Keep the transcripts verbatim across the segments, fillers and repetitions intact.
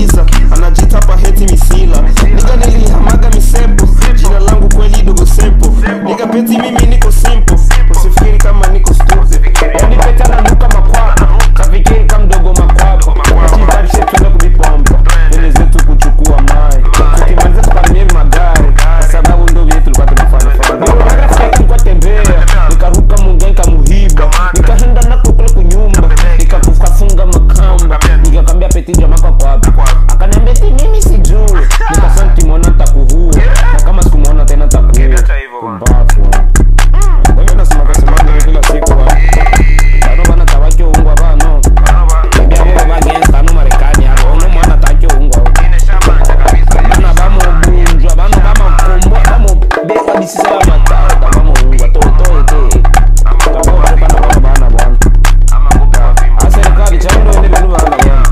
giza, anajitapa heti misila. Niga nilihamaga misepo, jina langu kweli dogo sempo. Niga peti mimi niko simple, usifikiri kama niko stupid. Yani peta na nuka makwapa, kafikiri kama mdogo makwapa. Kati shetu tuenda kubipompa, ele zetu kuchukua mai. Tukimaliza tukarimie magari, kwa sababu ndo vyetu tulikuwa tunafanya fanya. Nikaga fika kwa tembea, nikaruka mungenga muhiba. Nikaenda na kukule kunyumba, nikakufunga makamba. Nikakambia peti jamaa kwa wapi, akaniambia eti mimi sijui. Nikasema timona takuhua, na kama sikumwona tena takuhua. Kumbafu wewe unasema kasema kila siku wa bano bana tabakyo ungwa bano ndio wao bagenza tano Marekani hapo ono mwana takyo ungwa bana bamo bunjwa bano bama kombo bamo beba disisa ya mata bamo ungwa to to te bamo bana bana bana bwana ama kupe kwa fimbo aserikali chando ende benu bana bwana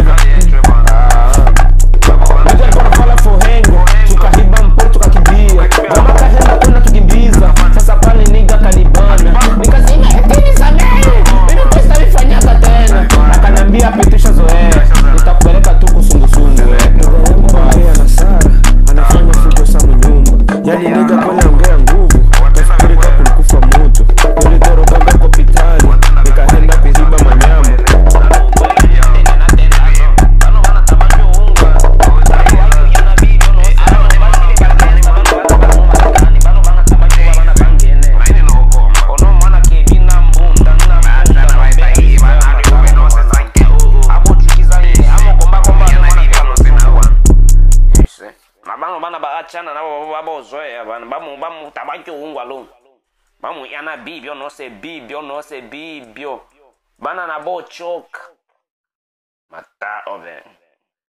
tukahiba mporo tukakibia kama kahenda kuna tukimbiza sasa pale niga kanibana nikasema etini samehe mimi pesa nifanyaka tena akanambia pitisha zoea nitakupeleka tu kusungusungu wewe na Sara anafanya fujo sana nyumba yani niga kwenye ongea nguvu tafikirika kulikufa moto nilitoroka kwa hospitali nikahenda kuhiba manyama chana na babo zoea bana bamu bamu tabaki ungwa lo bamu yana bibio no se bibio no se bibio bana na bo choka mata ove